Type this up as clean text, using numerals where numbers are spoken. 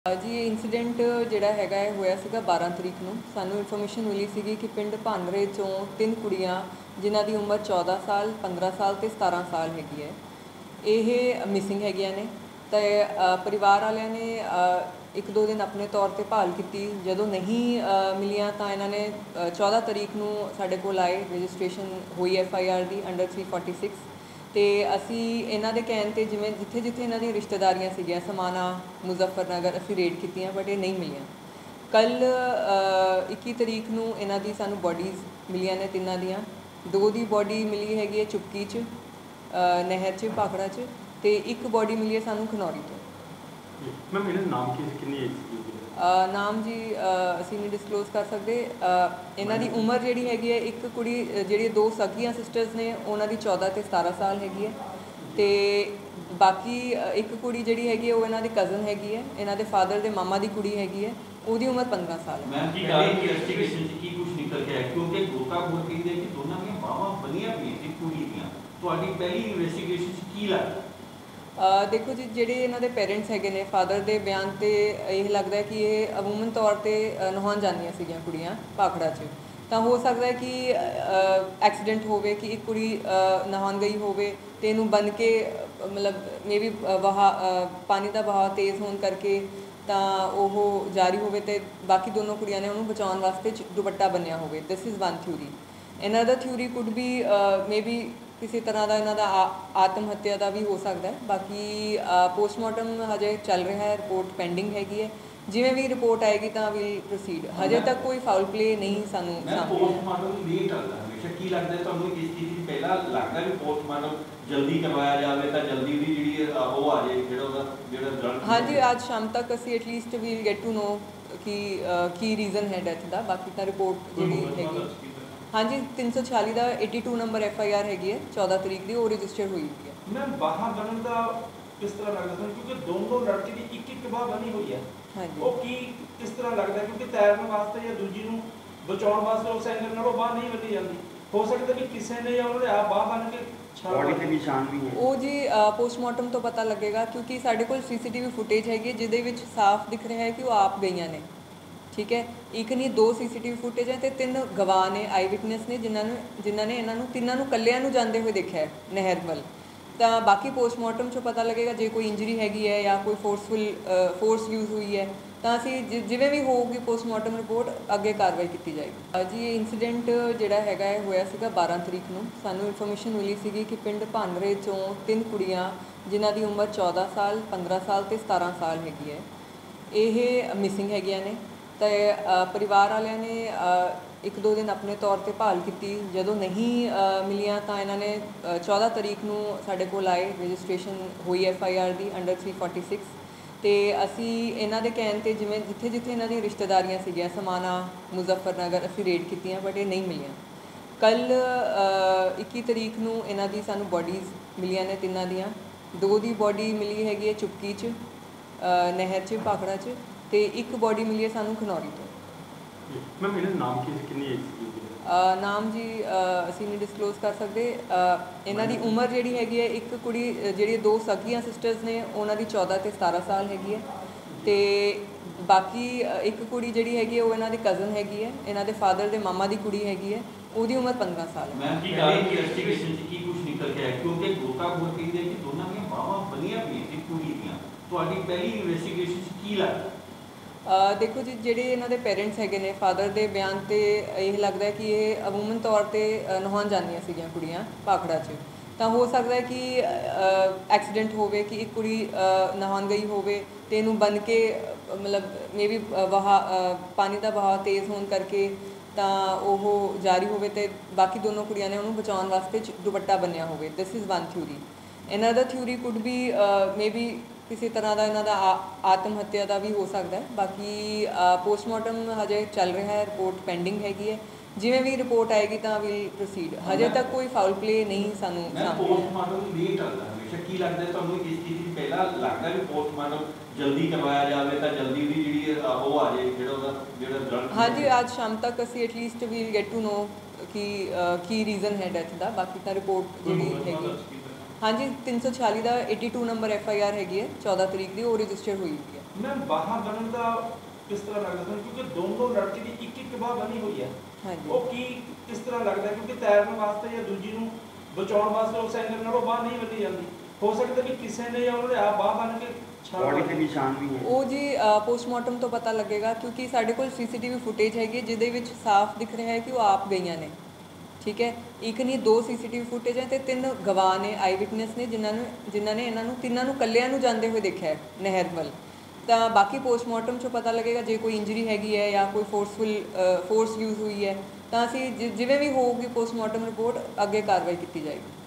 जी ये इंसीडेंट ਜਿਹੜਾ ਹੈਗਾ ਹੈ ਹੋਇਆ ਸੀਗਾ 12 ਤਰੀਕ ਨੂੰ ਸਾਨੂੰ ਇਨਫੋਰਮੇਸ਼ਨ ਮਿਲੀ ਸੀਗੀ ਕਿ ਪਿੰਡ ਭਾਨਰੇ ਚੋਂ 3 ਕੁੜੀਆਂ ਜਿਨ੍ਹਾਂ ਦੀ ਉਮਰ 14 ਸਾਲ 15 ਸਾਲ ਤੇ 17 ਸਾਲ ਹੈਗੀ ਹੈ ਇਹ ਮਿਸਿੰਗ ਹੈਗੀਆਂ ਨੇ ਤੇ ਪਰਿਵਾਰ ਵਾਲਿਆਂ ਨੇ ਇੱਕ ਦੋ ਦਿਨ ਆਪਣੇ ਤੌਰ ਤੇ ਭਾਲ ਕੀਤੀ ਜਦੋਂ ਨਹੀਂ ਮਿਲੀਆਂ ਤਾਂ ਇਹਨਾਂ ਨੇ 14 ਤਰੀਕ ਨੂੰ ਸਾਡੇ ਕੋਲ ਆਏ ਰਜਿਸਟ੍ਰੇਸ਼ਨ ਹੋਈ FIR ਦੀ ਅੰਡਰ 346 ਤੇ ਅਸੀਂ ਇਹਨਾਂ ਦੇ ਕਹਿਣ ਤੇ ਜਿਵੇਂ ਜਿੱਥੇ ਜਿੱਥੇ ਇਹਨਾਂ ਦੀਆਂ ਰਿਸ਼ਤੇਦਾਰੀਆਂ ਸੀਗੀਆਂ ਸਮਾਣਾ ਮੁਜ਼ੱਫਰਨਗਰ ਅਸੀਂ ਰੇਡ ਕੀਤੀਆਂ ਬਟ ਇਹ ਨਹੀਂ ਮਿਲੀਆਂ ਕੱਲ 21 ਤਰੀਕ ਨੂੰ ਇਹਨਾਂ ਦੀ ਸਾਨੂੰ ਬੋਡੀਜ਼ ਮਿਲੀਆਂ ਨੇ ਤਿੰਨਾਂ ਦੀਆਂ ਦੋ ਦੀ ਬੋਡੀ ਮਿਲੀ ਹੈਗੀ ਹੈ ਚੁਪਕੀ 'ਚ ਨਹਿਰ 'ਚ ਭਾਖੜਾ 'ਚ ਤੇ ਇੱਕ ਬੋਡੀ ਮਿਲੀ ਹੈ ਸਾਨੂੰ ਖਨੌਰੀ ਤੋਂ ਮੈਮ ਇਹਦਾ ਨਾਮ ਕੀ ਕਿੰਨੀ ਨਾਮ ਜੀ ਅਸੀਂ ਨਹੀਂ ਡਿਸਕਲੋਜ਼ ਕਰ ਸਕਦੇ ਇਹਨਾਂ ਦੀ ਉਮਰ ਜਿਹੜੀ ਹੈਗੀ ਹੈ ਇੱਕ ਕੁੜੀ ਜਿਹੜੀ ਦੋ ਸਗੀਆਂ ਸਿਸਟਰਸ ਨੇ ਉਹਨਾਂ ਦੀ 14 ਤੇ 17 ਸਾਲ ਹੈਗੀ ਹੈ ਤੇ ਬਾਕੀ ਇੱਕ ਕੁੜੀ ਜਿਹੜੀ ਹੈਗੀ ਹੈ ਉਹ ਇਹਨਾਂ ਦੀ ਕਜ਼ਨ ਹੈਗੀ ਹੈ ਇਹਨਾਂ ਦੇ ਫਾਦਰ ਦੇ ਮਾਮਾ ਦੀ ਕੁੜੀ ਹੈਗੀ ਹੈ ਉਹਦੀ ਉਮਰ 15 ਸਾਲ ਹੈ ਮੈਮ ਕੀ ਕਾਰਨ ਦੀ ਇਨਵੈਸਟੀਗੇਸ਼ਨ ਚ ਕੀ ਕੁਝ ਨਿਕਲ ਕੇ ਆਇਆ ਕਿਉਂਕਿ ਗੋਤਾਖੋਰ ਕਹਿੰਦੇ ਕਿ ਦੋਨਾਂ ਦੀਆਂ ਬਾਹਾਂ ਬੰਨੀਆਂ ਪਈਆਂ ਸੀ ਕੁੜੀ ਦੀਆਂ ਤੁਹਾਡੀ ਪਹਿਲੀ ਇਨਵੈਸਟੀਗੇਸ਼ਨ ਚ ਕੀ ਲੱਗਦਾ ਦੇਖੋ ਜੀ ਜਿਹੜੇ ਇਹਨਾਂ ਦੇ ਪੇਰੈਂਟਸ ਹੈਗੇ ਨੇ ਫਾਦਰ ਦੇ ਬਿਆਨ ਤੇ ਇਹ ਲੱਗਦਾ ਕਿ ਇਹ ਅਮੂਮਨ ਤੌਰ ਤੇ ਨਹਾਉਣ ਜਾਂਦੀਆਂ ਸੀਗੀਆਂ ਕੁੜੀਆਂ ਭਾਖੜਾ 'ਚ ਤਾਂ ਹੋ ਸਕਦਾ ਹੈ ਕਿ ਐਕਸੀਡੈਂਟ ਹੋਵੇ ਕਿ ਇੱਕ ਕੁੜੀ ਨਹਾਉਣ ਗਈ ਹੋਵੇ ਤੇ ਇਹਨੂੰ ਬੰਨ ਕੇ ਮਤਲਬ ਮੇਬੀ ਪਾਣੀ ਦਾ ਵਹਾਅ ਤੇਜ਼ ਹੋਣ ਕਰਕੇ ਤਾਂ ਉਹ ਜਾਰੀ ਹੋਵੇ ਤੇ ਬਾਕੀ ਦੋਨੋਂ ਕੁੜੀਆਂ ਨੇ ਉਹਨੂੰ ਬਚਾਉਣ ਵਾਸਤੇ ਦੁਪੱਟਾ ਬੰਨਿਆ ਹੋਵੇ this is one theory another theory could be maybe ਕਿਸੇ ਤਰ੍ਹਾਂ ਦਾ ਇਹਨਾਂ ਦਾ ਆਤਮ ਹੱਤਿਆ ਦਾ ਵੀ ਹੋ ਸਕਦਾ ਹੈ ਬਾਕੀ ਪੋਸਟਮਾਰਟਮ ਹਜੇ ਚੱਲ ਰਿਹਾ ਹੈ ਰਿਪੋਰਟ ਪੈਂਡਿੰਗ ਹੈਗੀ ਹੈ ਜਿਵੇਂ ਵੀ ਰਿਪੋਰਟ ਆਏਗੀ ਤਾਂ ਵੀ ਪ੍ਰੋਸੀਡ ਹਜੇ ਤੱਕ ਕੋਈ ਫਾਊਲ ਪਲੇ ਨਹੀਂ ਸਾਨੂੰ ਸਾਹਮਣੇ ਪੋਸਟਮਾਰਟਮ ਨਹੀਂ ਚੱਲਦਾ ਹਮੇਸ਼ਾ ਕੀ ਲੱਗਦਾ ਤੁਹਾਨੂੰ ਕਿਸ ਚੀਜ਼ ਦੀ ਪਹਿਲਾਂ ਲੱਗਦਾ ਵੀ ਪੋਸਟਮਾਰਟਮ ਜਲਦੀ ਕਰਵਾਇਆ ਜਾਵੇ ਤਾਂ ਜਲਦੀ ਉਹਦੀ ਜਿਹੜੀ ਉਹ ਆ ਜਾਏ ਜਿਹੜਾ ਰਿਜ਼ਲਟ ਹਾਂਜੀ ਅੱਜ ਸ਼ਾਮ ਤੱਕ ਅਸੀਂ at least we'll get to know ਕਿ ਕੀ ਰੀਜ਼ਨ ਹੈ ਡੈਥ ਦਾ ਬਾਕੀ ਤਾਂ ਰਿਪੋਰਟ ਜਿਹੜੀ ਹੈਗੀ ਹਾਂਜੀ 346 ਦਾ 82 ਨੰਬਰ FIR ਹੈਗੀ ਹੈ 14 ਤਰੀਕ ਦੀ ਉਹ ਰਜਿਸਟਰ ਹੋਈ ਹੈ ਮੈਮ ਬਾਹਾਂ ਬਣਨ ਦਾ ਕਿਸ ਤਰ੍ਹਾਂ ਲੱਗਦਾ ਤੁਹਾਨੂੰ ਕਿਉਂਕਿ ਦੋਨੋਂ ਲੜਕੀ ਦੀ ਇੱਕ ਬਾਹ ਬਣੀ ਹੋਈ ਹੈ ਹਾਂਜੀ ਉਹ ਕੀ ਕਿਸ ਤਰ੍ਹਾਂ ਲੱਗਦਾ ਕਿਉਂਕਿ ਤੈਰਨ ਵਾਸਤੇ ਜਾਂ ਦੂਜੀ ਨੂੰ ਬਚਾਉਣ ਵਾਸਤੇ ਉਸ ਐਂਗਲ ਨਾਲ ਉਹ ਬਾਹ ਨਹੀਂ ਬੰਨੀ ਜਾਂਦੀ ਹੋ ਸਕਦਾ ਵੀ ਕਿਸੇ ਨੇ ਜਾਂ ਉਹਨੇ ਆਪ ਬਾਹ ਬੰਨ ਕੇ ਬੋਡੀ ਤੇ ਨਿਸ਼ਾਨ ਵੀ ਹੈ ਉਹ ਜੀ ਪੋਸਟਮਾਰਟਮ ਤੋਂ ਪਤਾ ਲੱਗੇਗਾ ਕਿਉਂਕਿ ਸਾਡੇ ਕੋਲ CCTV ਫੁਟੇਜ ਹੈਗੀ ਜਿਹਦੇ ਵਿੱਚ ਸਾਫ਼ ਦਿਖ ਰਿਹਾ ਹੈ ਕਿ ਉਹ ਆਪ ਗਈਆਂ ਨੇ ਠੀਕ ਹੈ ਇੱਕ ਨਹੀਂ ਦੋ CCTV ਫੁਟੇਜ ਹੈ ਤੇ ਤਿੰਨ ਗਵਾਹ ਨੇ ਆਈ ਵਿਟਨੈਸ ਨੇ ਜਿਨ੍ਹਾਂ ਨੇ ਇਹਨਾਂ ਨੂੰ ਤਿੰਨਾਂ ਨੂੰ ਇਕੱਲਿਆਂ ਨੂੰ ਜਾਂਦੇ ਹੋਏ ਦੇਖਿਆ ਨਹਿਰ ਵੱਲ ਤਾਂ ਬਾਕੀ ਪੋਸਟਮਾਰਟਮ 'ਚੋਂ ਪਤਾ ਲੱਗੇਗਾ ਜੇ ਕੋਈ ਇੰਜਰੀ ਹੈਗੀ ਹੈ ਜਾਂ ਕੋਈ ਫੋਰਸ ਯੂਜ਼ ਹੋਈ ਹੈ ਤਾਂ ਅਸੀਂ ਜਿਵੇਂ ਵੀ ਹੋਊਗੀ ਪੋਸਟਮਾਰਟਮ ਰਿਪੋਰਟ ਅੱਗੇ ਕਾਰਵਾਈ ਕੀਤੀ ਜਾਏਗੀ ਜੀ ਇਹ ਇੰਸੀਡੈਂਟ ਜਿਹੜਾ ਹੈਗਾ ਹੈ ਹੋਇਆ ਸੀਗਾ 12 ਤਰੀਕ ਨੂੰ ਸਾਨੂੰ ਇਨਫੋਰਮੇਸ਼ਨ ਮਿਲੀ ਸੀਗੀ ਕਿ ਪਿੰਡ ਭਾਨਰੇ ਚੋਂ 3 ਕੁੜੀਆਂ ਜਿਨ੍ਹਾਂ ਦੀ ਉਮਰ 14 ਸਾਲ 15 ਸਾਲ ਤੇ 17 ਸਾਲ ਹੈਗੀ ਹੈ ਇਹ ਮਿਸਿੰਗ ਹੈਗੀਆਂ ਨੇ ਤੇ ਪਰਿਵਾਰ ਵਾਲਿਆਂ ਨੇ ਇੱਕ ਦੋ ਦਿਨ ਆਪਣੇ ਤੌਰ ਤੇ ਭਾਲ ਕੀਤੀ ਜਦੋਂ ਨਹੀਂ ਮਿਲੀਆਂ ਤਾਂ ਇਹਨਾਂ ਨੇ 14 ਤਰੀਕ ਨੂੰ ਸਾਡੇ ਕੋਲ ਆਏ ਰਜਿਸਟ੍ਰੇਸ਼ਨ ਹੋਈ FIR ਦੀ ਅੰਡਰ 346 ਤੇ ਅਸੀਂ ਇਹਨਾਂ ਦੇ ਕਹਿਣ ਤੇ ਜਿਵੇਂ ਜਿੱਥੇ ਜਿੱਥੇ ਇਹਨਾਂ ਦੀਆਂ ਰਿਸ਼ਤੇਦਾਰੀਆਂ ਸੀਗੀਆਂ ਸਮਾਣਾ ਮੁਜ਼ੱਫਰਨਗਰ ਅਸੀਂ ਰੇਡ ਕੀਤੀਆਂ ਬਟ ਇਹ ਨਹੀਂ ਮਿਲੀਆਂ ਕੱਲ 21 ਤਰੀਕ ਨੂੰ ਇਹਨਾਂ ਦੀ ਸਾਨੂੰ ਬੋਡੀਜ਼ ਮਿਲੀਆਂ ਨੇ ਤਿੰਨਾਂ ਦੀਆਂ ਦੋ ਦੀ ਬੋਡੀ ਮਿਲੀ ਹੈਗੀ ਹੈ ਚੁਪਕੀ 'ਚ ਨਹਿਰ 'ਚ ਭਾਖੜਾ 'ਚ ਤੇ ਇੱਕ ਬੋਡੀ ਮਿਲੀ ਹੈ ਸਾਨੂੰ ਖਨੌਰੀ ਤੋਂ ਮੈਮ ਇਹਦਾ ਨਾਮ ਕੀ ਕਿੰਨੀ ਨਾਮ ਜੀ ਅਸੀਂ ਨਹੀਂ ਡਿਸਕਲੋਜ਼ ਕਰ ਸਕਦੇ ਇਹਨਾਂ ਦੀ ਉਮਰ ਜਿਹੜੀ ਹੈਗੀ ਹੈ ਇੱਕ ਕੁੜੀ ਜਿਹੜੀ ਦੋ ਸਗੀਆਂ ਸਿਸਟਰਸ ਨੇ ਉਹਨਾਂ ਦੀ 14 ਤੇ 17 ਸਾਲ ਹੈਗੀ ਹੈ ਤੇ ਬਾਕੀ ਇੱਕ ਕੁੜੀ ਜਿਹੜੀ ਹੈਗੀ ਹੈ ਉਹ ਇਹਨਾਂ ਦੀ ਕਜ਼ਨ ਹੈਗੀ ਹੈ ਇਹਨਾਂ ਦੇ ਫਾਦਰ ਦੇ ਮਾਮਾ ਦੀ ਕੁੜੀ ਹੈਗੀ ਹੈ ਉਹਦੀ ਉਮਰ 15 ਸਾਲ ਹੈ ਮੈਮ ਕੀ ਕਾਰਨ ਦੀ ਇਨਵੈਸਟੀਗੇਸ਼ਨ ਚ ਕੀ ਕੁਝ ਨਿਕਲ ਕੇ ਆਇਆ ਕਿਉਂਕਿ ਗੋਤਾਖੋਰ ਕਹਿੰਦੇ ਕਿ ਦੋਨਾਂ ਦੀਆਂ ਬਾਹਾਂ ਬੰਨੀਆਂ ਪਈਆਂ ਸੀ ਕੁੜੀ ਦੀਆਂ ਤੁਹਾਡੀ ਪਹਿਲੀ ਇਨਵੈਸਟੀਗੇਸ਼ਨ ਚ ਕੀ ਲੱਗਦਾ ਦੇਖੋ ਜੀ ਜਿਹੜੇ ਇਹਨਾਂ ਦੇ ਪੇਰੈਂਟਸ ਹੈਗੇ ਨੇ ਫਾਦਰ ਦੇ ਬਿਆਨ ਤੇ ਇਹ ਲੱਗਦਾ ਕਿ ਇਹ ਅਮੂਮਨ ਤੌਰ ਤੇ ਨਹਾਉਣ ਜਾਂਦੀਆਂ ਸੀਗੀਆਂ ਕੁੜੀਆਂ ਭਾਖੜਾ 'ਚ ਤਾਂ ਹੋ ਸਕਦਾ ਹੈ ਕਿ ਐਕਸੀਡੈਂਟ ਹੋਵੇ ਕਿ ਇੱਕ ਕੁੜੀ ਨਹਾਉਣ ਗਈ ਹੋਵੇ ਤੇ ਇਹਨੂੰ ਬੰਨ ਕੇ ਮਤਲਬ ਮੇਬੀ ਪਾਣੀ ਦਾ ਵਹਾਅ ਤੇਜ਼ ਹੋਣ ਕਰਕੇ ਤਾਂ ਉਹ ਜਾਰੀ ਹੋਵੇ ਤੇ ਬਾਕੀ ਦੋਨੋਂ ਕੁੜੀਆਂ ਨੇ ਉਹਨੂੰ ਬਚਾਉਣ ਵਾਸਤੇ ਦੁਪੱਟਾ ਬੰਨਿਆ ਹੋਵੇ this is one theory another theory could be maybe ਕਿਸੇ ਤਰ੍ਹਾਂ ਦਾ ਇਹਨਾਂ ਦਾ ਆਤਮ ਹੱਤਿਆ ਦਾ ਵੀ ਹੋ ਸਕਦਾ ਹੈ ਬਾਕੀ ਪੋਸਟਮਾਰਟਮ ਹਜੇ ਚੱਲ ਰਿਹਾ ਹੈ ਰਿਪੋਰਟ ਪੈਂਡਿੰਗ ਹੈਗੀ ਹੈ ਜਿਵੇਂ ਵੀ ਰਿਪੋਰਟ ਆਏਗੀ ਤਾਂ ਵੀ ਪ੍ਰੋਸੀਡ ਹਜੇ ਤੱਕ ਕੋਈ ਫਾਊਲ ਪਲੇ ਨਹੀਂ ਸਾਨੂੰ ਸਾਹਮਣੇ ਪੋਸਟਮਾਰਟਮ ਨਹੀਂ ਚੱਲਦਾ ਹਮੇਸ਼ਾ ਕੀ ਲੱਗਦਾ ਤੁਹਾਨੂੰ ਕਿਸ ਚੀਜ਼ ਦੀ ਪਹਿਲਾਂ ਲੱਗਦਾ ਵੀ ਪੋਸਟਮਾਰਟਮ ਜਲਦੀ ਕਰਵਾਇਆ ਜਾਵੇ ਤਾਂ ਜਲਦੀ ਉਹਦੀ ਜਿਹੜੀ ਉਹ ਆ ਜਾਏ ਜਿਹੜਾ ਰਿਜ਼ਲਟ ਹਾਂਜੀ ਅੱਜ ਸ਼ਾਮ ਤੱਕ ਅਸੀਂ at least we'll get to know ਕਿ ਕੀ ਰੀਜ਼ਨ ਹੈ ਡੈਥ ਦਾ ਬਾਕੀ ਤਾਂ ਰਿਪੋਰਟ ਜਿਹੜੀ ਹੈਗੀ ਹਾਂਜੀ 346 ਦਾ 82 ਨੰਬਰ FIR ਹੈਗੀ ਹੈ 14 ਤਰੀਕ ਦੀ ਉਹ ਰਜਿਸਟਰ ਹੋਈ ਹੈ ਮੈਮ ਬਾਹਾਂ ਬਣਨ ਦਾ ਕਿਸ ਤਰ੍ਹਾਂ ਲੱਗਦਾ ਤੁਹਾਨੂੰ, ਕਿਉਂਕਿ ਦੋਨੋਂ ਲੜਕੇ ਦੀ ਇੱਕ ਇੱਕ ਬਾਹ ਬਣੀ ਹੋਈ ਹੈ, ਹਾਂਜੀ ਉਹ ਕੀ ਕਿਸ ਤਰ੍ਹਾਂ ਲੱਗਦਾ ਹੈ? ਕਿਉਂਕਿ ਤੈਰਨ ਵਾਸਤੇ ਜਾਂ ਦੂਜੀ ਨੂੰ ਬਚਾਉਣ ਵਾਸਤੇ ਉਸ ਐਂਗਲ ਨਾਲ ਉਹ ਬਾਹ ਨਹੀਂ ਬੰਨੀ ਜਾਂਦੀ, ਹੋ ਸਕਦਾ ਵੀ ਕਿਸੇ ਨੇ ਜਾਂ ਉਹਨਾਂ ਦੇ ਆਪ ਬਾਹ ਬੰਨ ਕੇ ਛਾਲ बॉडी ਮਾਰੀ। पे निशान भी हैं। ਉਹ ਜੀ ਪੋਸਟਮਾਰਟਮ ਤੋਂ ਪਤਾ ਲੱਗੇਗਾ, ਕਿਉਂਕਿ ਸਾਡੇ ਕੋਲ ਸੀਸੀਟੀਵੀ ਫੁਟੇਜ ਹੈਗੀ ਹੈ ਜਿਹਦੇ ਵਿੱਚ ਸਾਫ਼ ਦਿਖ ਰਿਹਾ ਹੈ ਕਿ ਉਹ ਆਪ ਗਈਆਂ ਨੇ। ਠੀਕ ਹੈ, ਇੱਕ ਨਹੀਂ ਦੋ ਸੀਸੀਟੀਵੀ ਫੁਟੇਜ ਹੈ ਤੇ ਤਿੰਨ ਗਵਾਹ ਨੇ, ਆਈ ਵਿਟਨੈਸ ਨੇ, ਜਿਨ੍ਹਾਂ ਨੇ ਇਹਨਾਂ ਨੂੰ ਤਿੰਨਾਂ ਨੂੰ ਇਕੱਲਿਆਂ ਨੂੰ ਜਾਂਦੇ ਹੋਏ ਦੇਖਿਆ ਹੈ ਨਹਿਰ ਵੱਲ। ਤਾਂ ਬਾਕੀ ਪੋਸਟਮਾਰਟਮ 'ਚੋਂ ਪਤਾ ਲੱਗੇਗਾ ਜੇ ਕੋਈ ਇੰਜਰੀ ਹੈਗੀ ਹੈ ਜਾਂ ਕੋਈ ਫੋਰਸ ਯੂਜ਼ ਹੋਈ ਹੈ ਤਾਂ ਅਸੀਂ ਜਿਵੇਂ ਵੀ ਹੋਊਗੀ ਪੋਸਟਮਾਰਟਮ ਰਿਪੋਰਟ ਅੱਗੇ ਕਾਰਵਾਈ ਕੀਤੀ ਜਾਏਗੀ।